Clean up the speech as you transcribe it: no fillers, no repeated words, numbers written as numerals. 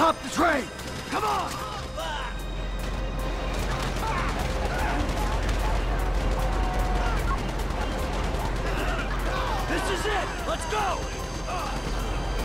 Hop the train! Come on! This is it! Let's go!